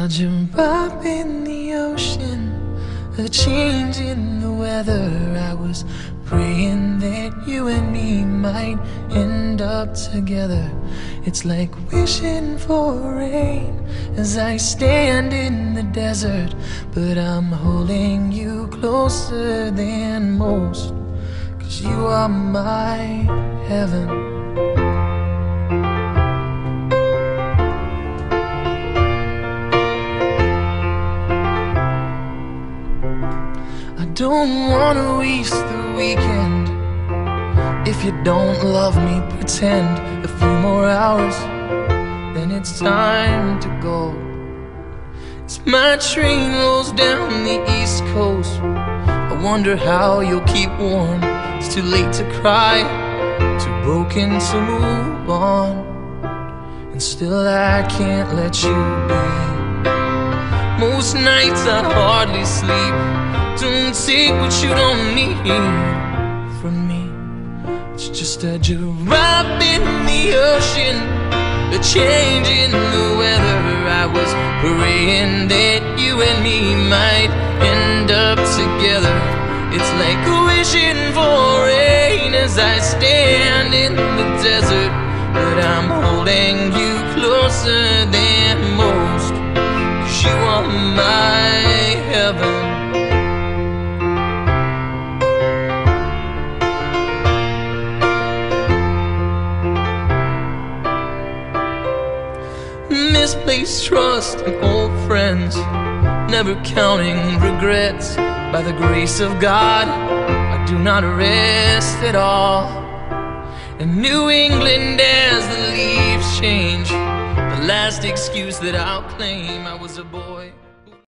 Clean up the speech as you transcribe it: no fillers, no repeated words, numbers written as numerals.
A drop in the ocean, a change in the weather. I was praying that you and me might end up together. It's like wishing for rain as I stand in the desert, but I'm holding you closer than most, 'cause you are my heaven. I don't wanna waste the weekend. If you don't love me, pretend a few more hours, then it's time to go. As my train rolls down the East Coast, I wonder how you'll keep warm. It's too late to cry, too broken to move on, and still I can't let you be. Most nights I hardly sleep. Don't take what you don't need from me. It's just a drop in the ocean, a change in the weather. I was praying that you and me might end up together. It's like wishing for rain as I stand in the desert, but I'm holding you closer than most, 'cause you are my heaven. Misplaced trust in old friends, never counting regrets. By the grace of God, I do not rest at all. In New England as the leaves change, the last excuse that I'll claim, I was a boy.